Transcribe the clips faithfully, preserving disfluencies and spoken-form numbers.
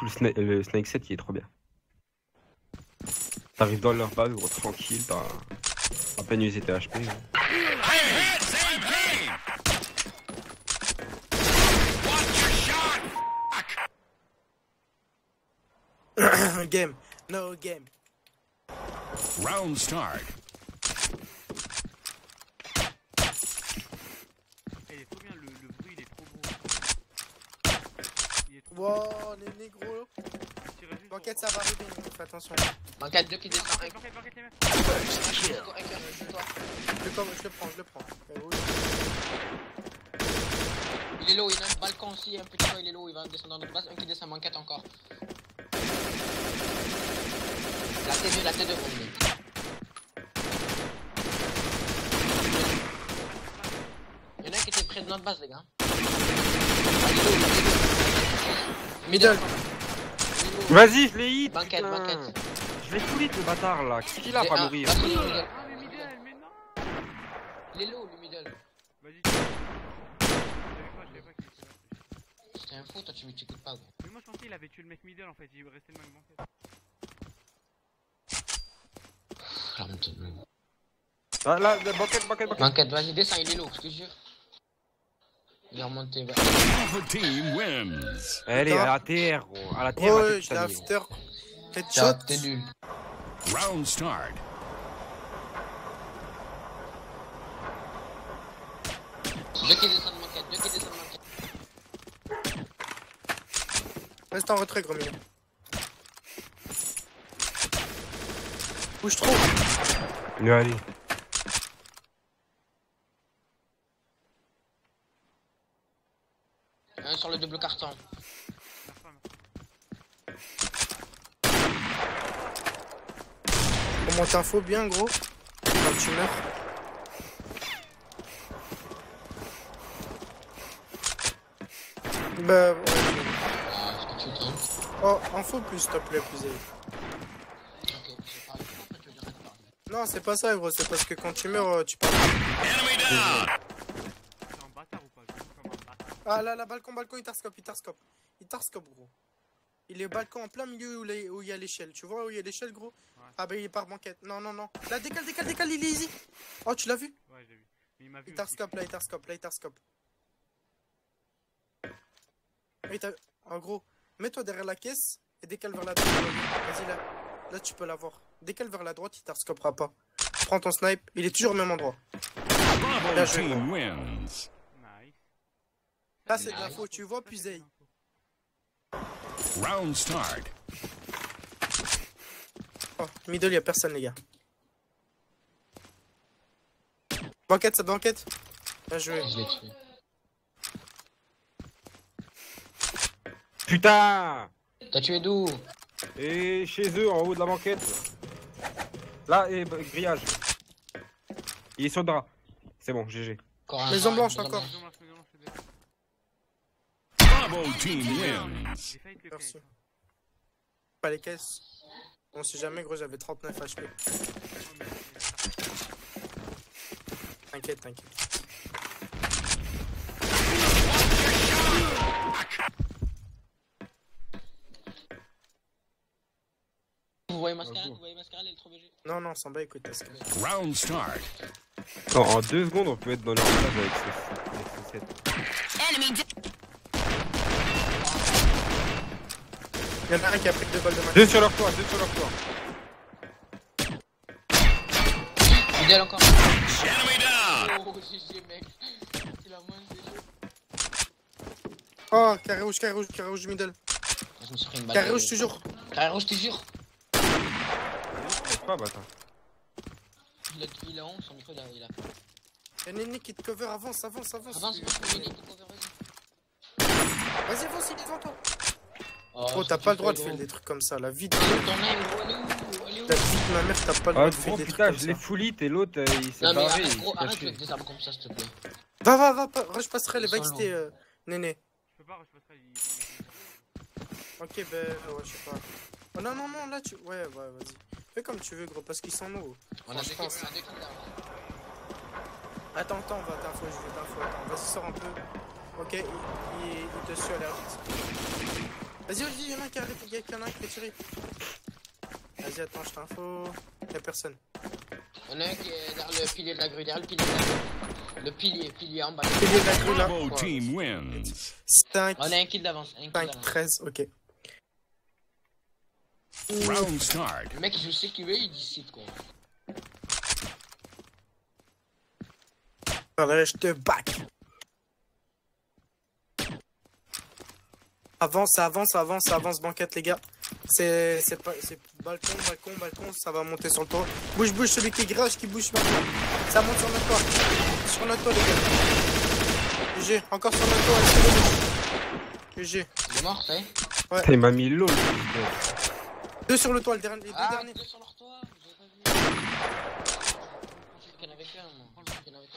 tout le, sna le Snake set, il est trop bien. T'arrives dans leur base, gros, tranquille, t'as à peine usé tes H P. Hein. Game, no game. Round start. Il est trop bien, le, le bruit il est trop beau. Il est trop Wow, les négros. tiré juste Banquette, pour- ça va arriver, fais attention. Banquette deux qui descend. Banquette, banquette, banquette, les mecs. Je le, prends, je le prends, je le prends. Eh oui. Il est low, il a un balcon aussi, un petit peu, il est low, il va descendre dans notre base. Un qui descend, banquette encore. La T deux, la T deux, bon. Il y en a un qui était près de notre base, les gars. Ah, il est low, il est low. Middle. Vas-y, je l'ai hit. Banquette, putain. banquette. Je l'ai full hit le bâtard là. Qu'est-ce qu'il a pas Ah, mourir? vas-y, middle. Ah, mais middle, mais non. Il est low, le middle. Vas-y. Je savais pas, je savais pas qu'il était là. C'était un fou, toi tu m'écoutes pas, gros. Mais moi je pensais qu'il avait tué le mec middle en fait, il restait le même banquette. Ah là, banquette, banquette, banquette. Banquette, vas-y, descends, il est low, je te jure. Il est remonté, bah. Alpha team wins. Elle est à la terre, gros. À la terre. Oh, à ouais, toute je ta l'ai vie, gros. after. Ciao, Headshot. t'es nul. Round start. Deux qui descendent banquette, deux qui descendent banquette. Reste en retrait, gros mignon. Bouge trop. Mais allez. Un sur le double carton. La femme. On monte info bien, gros. Quand tu meurs. Bah, ouais. Ah, est-ce que tu tentes? Oh, info plus, s'il te plaît, plus aidé. Ok, j'ai parlé. Pourquoi tu veux dire que tu parles? Non, c'est pas ça, gros. C'est parce que quand tu meurs, euh, tu parles. Enemy down. C'est un bâtard ou pas? Je joue comme un bâtard. Ah là, là, balcon, balcon, il tarscope, il tarscope. Il tarscope, gros. Il est balcon en plein milieu où les- où il y a l'échelle. Tu vois où il y a l'échelle, gros? Ouais. Ah bah il est par banquette. Non, non, non. Là, décale, décale, décale, il est easy. Oh, tu l'as vu? Ouais, j'ai vu. Mais il m'a vu. Il aussi. tarscope, là, il tarscope, là, il tarscope. Et t'as... En gros, mets-toi derrière la caisse et décale vers la droite. Vas-y, là. Là, tu peux l'avoir. Décale vers la droite, il tarscopera pas. Prends ton snipe, il est toujours au même endroit. Bravo Bien joué, team wins. Nice. Là, c'est de l'info, tu vois, puis Zay. Round start. Oh, middle, y'a personne, les gars. Banquette, cette banquette. Bien joué. Je l'ai tué. Putain. T'as tué d'où? Et chez eux, en haut de la banquette. Là, et bah, grillage. Il est sur le drap. C'est bon, G G. Encore un Maison sang, blanche, maison encore. blanche. Maison blanche, maison blanche, je te dis. Bravo team wins. J'ai failli te le Merci. caler. Pas les caisses. On sait jamais, gros, j'avais trente-neuf H P. Oh, mais c'est- T'inquiète, t'inquiète. Vous voyez Mascarade? Vous voyez Mascarade, elle est trop B G. Non, non, s'en bat, écoute, parce que... Round start. Non, en deux secondes, on peut être dans leur base avec ce, avec ce set. Il y en a un qui a pris deux balles de match. Deux sur leur toit, deux sur leur toit. Middle encore. Enemy down. Oh, G G, mec. C'est la moindre G G. Oh, carré rouge, carré rouge, carré rouge, middle. Je me suis pris une balle. Carré de- rouge, toujours. Carré rouge, je te jure. Pas bâtard. Il a, il a honte, son micro, il a. Il a... Il y a Néné qui te cover, avance, avance, avance. Avance, avance, il est cover, vas-y. Vas-y, avance, il est devant toi. Oh, Gros, ce t'as que pas tu le droit de fais, faire gros. des trucs comme ça. La vie de Ton aim, gros, elle est où? Elle est où? ta vie de ma mère, t'as pas le Ah, droit de faire gros, des trucs putain, comme je l'ai ça. full hit et l'autre, euh, il s'est Non, mais barré. arrête, il gros, s'est arrête caché. avec des armes comme ça, s'il te plaît. Va, va, va, pas- rush passerait les Ils sont vexés, longs. euh, Néné. Je peux pas, je passerai. il- Ok, ben, euh, ouais, je sais pas. Oh, non, non, non, là, tu. Ouais, ouais, vas-y. Fais comme tu veux, gros, parce qu'ils sont nous. On a deux kills, Franchement, on a deux kills là. Attends, attends, on va t'info, je veux t'info. Attends, vas-y, sors un peu. Ok, il, il, il te suit allergique. Vas-y, vas-y, y'en a un qui a arrêté, y'en a un qui a tiré. Vas-y, attends, je t'info. Y'a personne. Il y en a un qui est derrière le pilier de la grue, derrière le pilier de la grue. Le pilier, pilier en bas. Le pilier de la grue, là. Bravo team wins. cinq, On a un kill d'avance. Un kill cinq, d'avance. treize, ok. Round start. Le mec, il joue C Q B, il dit site quoi. Voilà, je te back. Avance, ça avance, ça avance, ça avance, banquette, les gars. C'est c'est pas c'est balcon, balcon, balcon, ça va monter sur le toit. Bouge, bouge, celui qui grage, qui bouge maintenant. Ça monte sur notre toit. Sur notre toit, les gars. G G, encore sur notre toit. G G. Il est mort, ça y est. Ouais. Il m'a mis l'eau. Deux sur le toit, le dernier, les deux Ah, derniers. deux sur leur toit, vous avez pas vu. Je sais qu'il y en avait qu'un, moi. Je sais qu'il y en avait qu'un.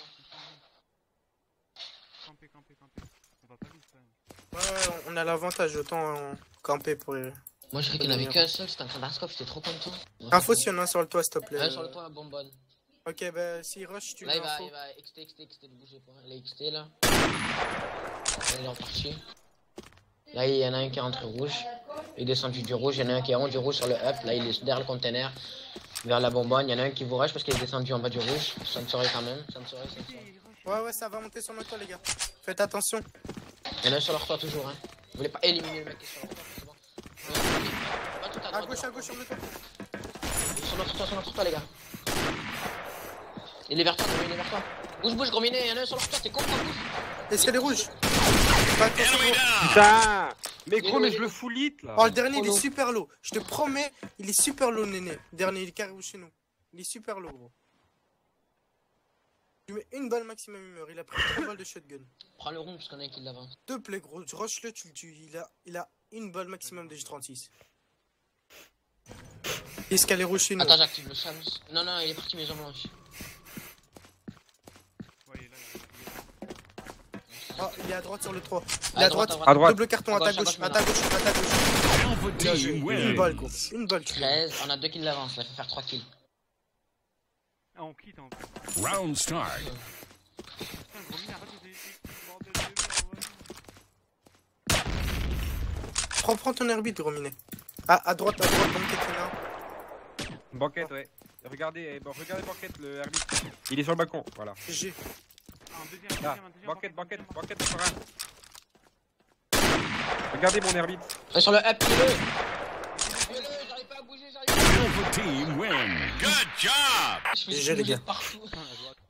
Camper, camper, camper. On va pas vite quand même. Ouais, on a l'avantage, autant euh, camper pour les... Moi, je croyais qu'il y en avait qu'un seul, c'était un Thunderscope, j'étais trop content. Info s'il y en a un sur le toit, s'il te plaît. Un sur le toit, bonbonne. Ok, bah s'il rush, tu Là, mets il va, info. il va X T, X T, X T, ne bougez pas. Il a X T là. Il est reparti. Là, il y en a un qui est rentré rouge. Il est descendu du rouge. Il y en a un qui est rond du rouge sur le up. Là, il est derrière le container. Vers la bonbonne. Il y en a un qui vous rush parce qu'il est descendu en bas du rouge. Ça me saurait quand même. Ça me saurait, ça me saurait. Ouais, ouais, ça va monter sur notre toit, les gars. Faites attention. Il y en a un sur leur toit toujours. Hein. Vous voulez pas éliminer le mec qui est sur leur toit, c'est bon. Euh, pas tout à À droite, gauche, là. à gauche, sur le toit. Sur notre toit, sur notre toit, les gars. Il est vers toi, il est vers toi. Bouge, bouge, gros minet. Il y en a un sur leur toit. T'es con, quoi, bouge. Escalier rouge. Pas attention, Enemy gros. down. Putain. Mais Il est gros, où, mais il je est le où fous lit là. Oh, le dernier, il est Polo. super low. Je te promets, il est super low, néné. Dernier, il est carré chez nous. Il est super low, gros. Tu mets une balle maximum, il meurt. Il a pris trois balles de shotgun. Prends le room parce qu'on a un kill d'avance. Deux play, gros. Rush-le, tu le tues. Il a, il a une balle maximum de G trente-six. Escalier rouge chez nous. Attends, j'active le Shams. Non, non, il est parti maison blanche. Ouais, il est là. il est là. Oh, il est à droite sur le toit. Il À est à droite, droite. à À droite. Double carton, À à ta gauche, gauche, à à gauche, ta gauche, à ta gauche. Alpha Bien joué. team Une balle, wins. gros. Une balle, tu vois. treize, on a deux kills d'avance, là, faut faire trois kills. Ah, on quitte en plus. Round start. Putain, gros mine, arrête de décider. Bordel de merde, ouais. Prends, prends ton herbite, gros minet. À, à droite, à droite, banquette, il y en a un. Banquette, ouais. Regardez, bon, regardez Banquette, le hermite. Il est sur le balcon, voilà. G G. Ah, un deuxième, un Là, deuxième, un deuxième. banquette, banquette, banquette sur un. Regardez mon hermite. Euh, sur le up, tuez-le. Tuez-le, j'arrive pas à bouger, j'arrive pas à bouger. Alpha team wins. Good job. Je fais G G, les des gars. partout. Putain, la droite.